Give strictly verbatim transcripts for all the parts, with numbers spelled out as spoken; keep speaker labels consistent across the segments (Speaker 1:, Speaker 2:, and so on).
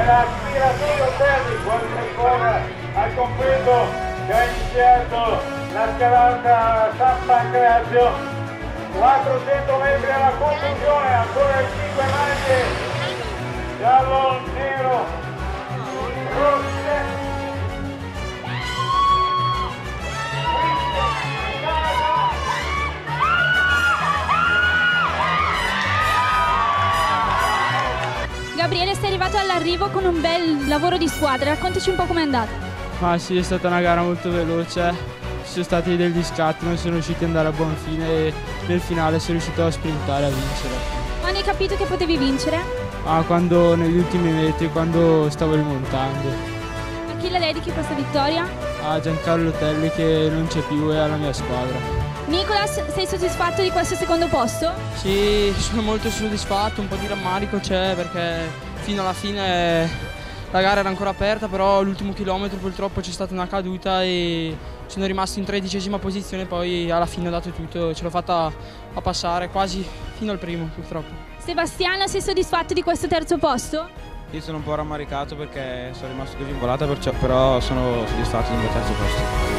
Speaker 1: l'aspiratoio termico ancora al completo che ha iniziato la scalata San Pancrazio, quattrocento metri alla conclusione, ancora le cinque maglie, giallo, nero, rosso.
Speaker 2: Gabriele, sei arrivato all'arrivo con un bel lavoro di squadra, raccontaci un po' com'è andata.
Speaker 3: Ma sì, è stata una gara molto veloce, ci sono stati degli scatti, non sono riusciti ad andare a buon fine e nel finale sono riuscito a sprintare, a vincere.
Speaker 2: Quando hai capito che potevi vincere?
Speaker 3: Ah, quando negli ultimi metri, quando stavo rimontando.
Speaker 2: A chi la dedichi questa vittoria?
Speaker 3: A Giancarlo Telli che non c'è più e alla mia squadra.
Speaker 2: Nicolas, sei soddisfatto di questo secondo posto?
Speaker 4: Sì, sono molto soddisfatto, un po' di rammarico c'è perché fino alla fine la gara era ancora aperta, però l'ultimo chilometro purtroppo c'è stata una caduta e sono rimasto in tredicesima posizione, poi alla fine ho dato tutto, ce l'ho fatta a passare quasi fino al primo purtroppo.
Speaker 2: Sebastiano, sei soddisfatto di questo terzo posto?
Speaker 5: Io sono un po' rammaricato perché sono rimasto così in volata, perciò, però sono soddisfatto del mio terzo posto.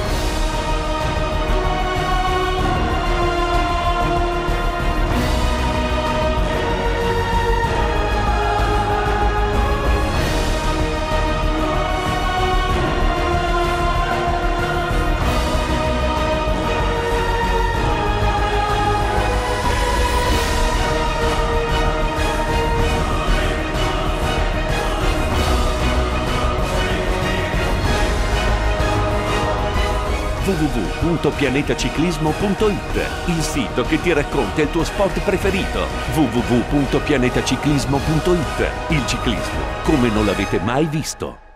Speaker 6: w w w punto pianetaciclismo punto i t, il sito che ti racconta il tuo sport preferito. w w w punto pianetaciclismo punto i t, il ciclismo come non l'avete mai visto.